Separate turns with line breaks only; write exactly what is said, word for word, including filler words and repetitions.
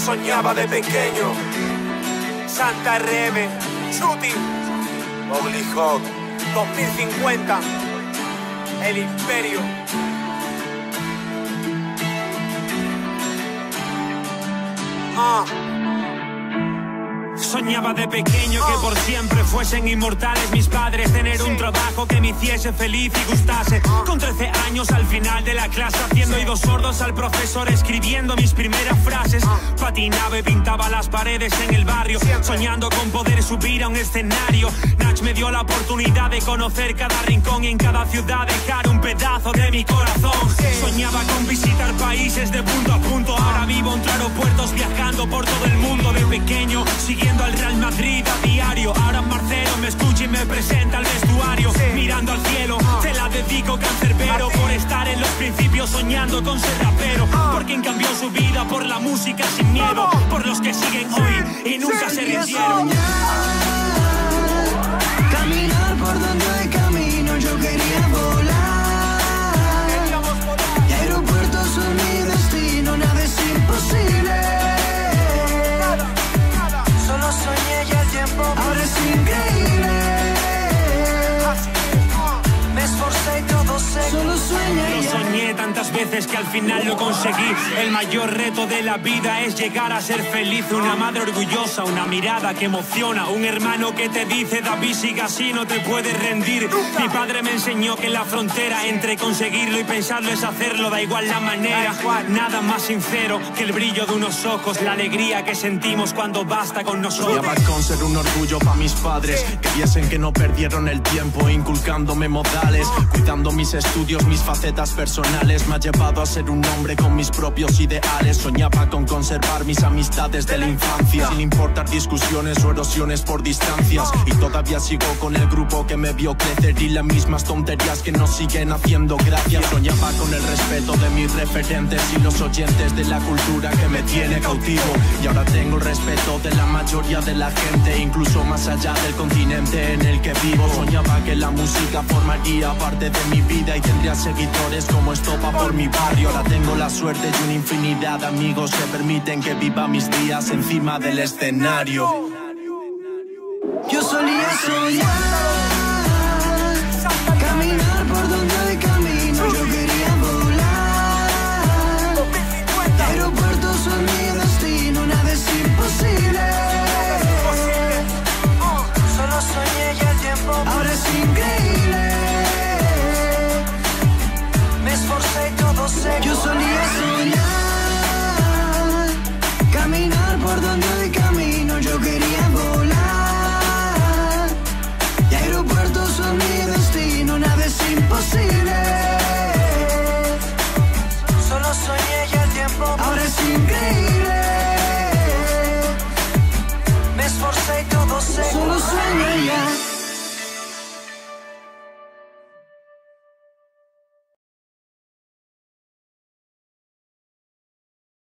Soñaba de pequeño. Santa R M, Chuti, Ugly Hawk, dos mil cincuenta, El Imperio. Ah.
Soñaba de pequeño que por siempre fuesen inmortales mis padres, tener un trabajo que me hiciese feliz y gustase. Con trece años al final de la clase haciendo oídos sordos al profesor, escribiendo mis primeras frases. Patinaba y pintaba las paredes en el barrio, soñando con poder subir a un escenario. Nach me dio la oportunidad de conocer cada rincón y en cada ciudad dejar un pedazo de mi corazón. Soñaba con visitar países de punto a punto, ahora vivo entre aeropuertos viajando por todo el mundo. De pequeño siguiendo al Real Madrid a diario, ahora Marcelo me escucha y me presenta al vestuario. Mirando al cielo, te la dedico cancerbero, por estar en los principios soñando con ser rapero. Por quien cambió su vida por la música sin miedo, por los que siguen hoy y nunca se rindieron.
Caminar por donde hay camino, yo quería volar. Y aeropuertos son mi destino, nada es imposible. Solo soñé y el tiempo ahora es increíble. Me esforcé y todo sé. Solo sueñé y
Lo soñé tantas veces que al final lo conseguí. El mayor reto de la vida es llegar a ser feliz. Una madre orgullosa, una mirada que emociona, un hermano que te dice David, siga así, no te puedes rendir. Mi padre me enseñó que la frontera entre conseguirlo y pensarlo es hacerlo, da igual la manera. Nada más sincero que el brillo de unos ojos, la alegría que sentimos cuando basta con nosotros.
Soñaba con ser un orgullo para mis padres, que viesen que no perdieron el tiempo inculcándome modales, cuidando mis estudios, mis facetas personales. Me ha llevado a ser un hombre con mis propios ideales. Soñaba con conservar mis amistades de la infancia, sin importar discusiones o erosiones por distancias. Y todavía sigo con el grupo que me vio crecer y las mismas tonterías que nos siguen haciendo gracia. Soñaba con el respeto de mis referentes y los oyentes de la cultura que me tiene cautivo. Y ahora tengo el respeto de la mayoría de la gente, incluso más allá del continente en el que vivo. Soñaba que la música formaría parte de mi vida y tendría seguidores como Estopa por mi barrio. Ahora tengo la suerte y una infinidad de amigos que permiten que viva mis días encima del escenario.
yo solía soñar. Caminar por donde hay camino, yo quería volar. Aeropuertos son mi destino, nada es imposible. Solo soñé y el tiempo ahora es increíble. Me esforcé y todo sé. Yo solía soñar. Caminar por donde hay camino, yo quería volar. Y aeropuertos son mi destino, nada es imposible. Solo soñé y el tiempo ahora es increíble. Me esforcé y todo sé. Solo sueño ya.